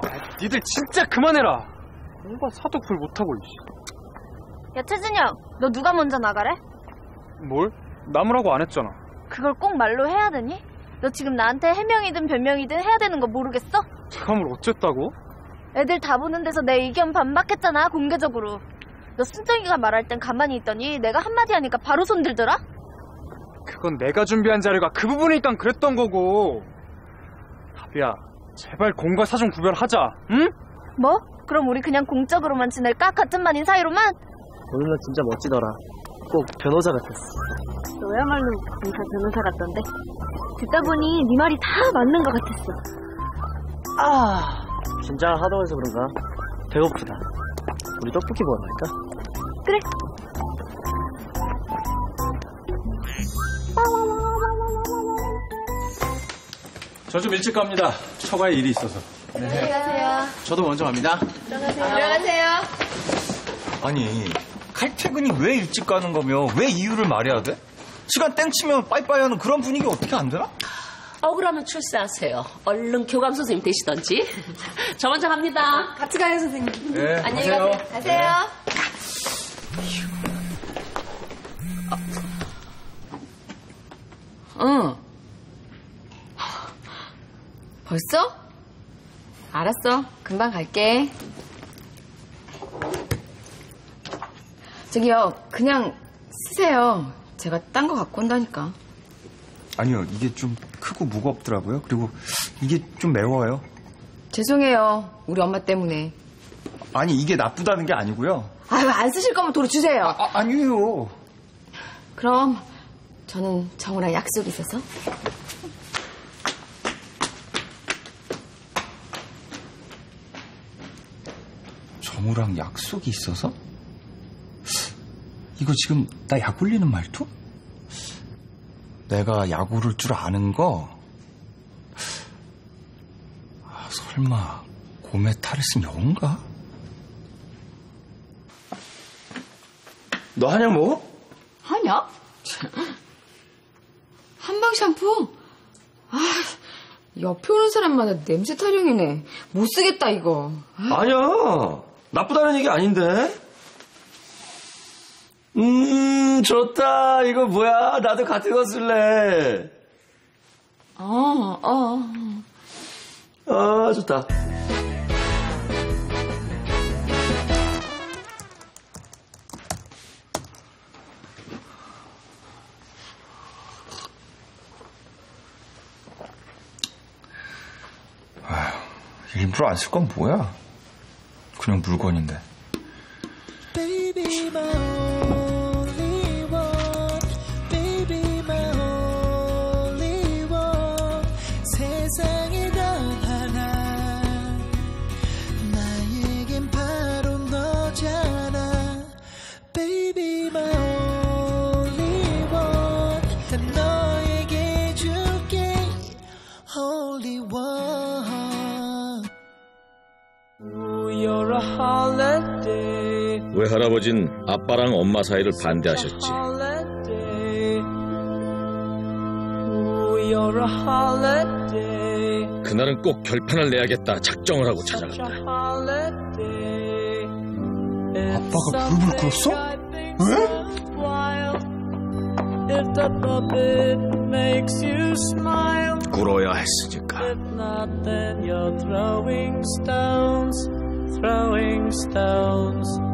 니들 진짜 그만해라. 뭔가 사도 불 못하고. 야, 최진영, 너 누가 먼저 나가래? 뭘? 나무라고 안 했잖아. 그걸 꼭 말로 해야 되니? 너 지금 나한테 해명이든 변명이든 해야 되는 거 모르겠어? 제가 뭘 어쨌다고? 애들 다 보는 데서 내 의견 반박했잖아, 공개적으로. 너 순정이가 말할 땐 가만히 있더니 내가 한마디 하니까 바로 손들더라? 그건 내가 준비한 자료가 그 부분이니까 그랬던 거고. 다비야, 제발 공과 사정 구별하자, 응? 뭐? 그럼 우리 그냥 공적으로만 지낼까? 같은 반인 사이로만? 오늘 너 진짜 멋지더라. 꼭 변호사 같았어. 너야말로 공사 변호사 같던데? 듣다 보니 네 말이 다 맞는 것 같았어. 긴장을 하도 해서 그런가? 배고프다. 우리 떡볶이 먹으러 갈까? 그래. 저 좀 일찍 갑니다. 처가에 일이 있어서. 네. 안녕하세요. 저도 먼저 갑니다. 들어가세요. 아니, 칼퇴근이 왜 일찍 가는 거며 왜 이유를 말해야 돼? 시간 땡치면 빠이빠이 하는 그런 분위기 어떻게 안 되나? 억울하면 출세하세요. 얼른 교감 선생님 되시던지. 저 먼저 갑니다. 같이 가요, 선생님. 네, 안녕히 가세요. 가세요. 응. 벌써? 알았어. 금방 갈게. 저기요, 그냥 쓰세요. 제가 딴 거 갖고 온다니까. 아니요, 이게 좀 크고 무겁더라고요. 그리고 이게 좀 매워요. 죄송해요. 우리 엄마 때문에. 아니, 이게 나쁘다는 게 아니고요. 아유, 안 쓰실 거면 도로 주세요. 아니에요. 그럼 저는 정우랑 약속이 있어서. 정우랑 약속이 있어서? 이거 지금 나 약 올리는 말투? 내가 약 오를 줄 아는 거? 설마 고메타르슨 여운가? 너 한약 먹어? 한약? 한방 샴푸? 옆에 오는 사람마다 냄새 타령이네. 못 쓰겠다 이거. 아니야. 나쁘다는 얘기 아닌데. 좋다. 이거 뭐야? 나도 같은 거 쓸래. 좋다. 일부러 안 쓸 건 뭐야? 그냥 물건인데. Baby, my only one. Baby, my only one. 세상에 단 하나. 나에겐 바로 너잖아. Baby, my only one. 난 너에게 줄게. Only one. Ooh, you're a holiday. 왜 할아버진 아빠랑 엄마 사이를 반대하셨지? 그날은 꼭 결판을 내야겠다 작정을 하고 찾아간다. 아빠가 무릎을 꿇었어? 왜? 꿇어야 했으니까. Throwing stones.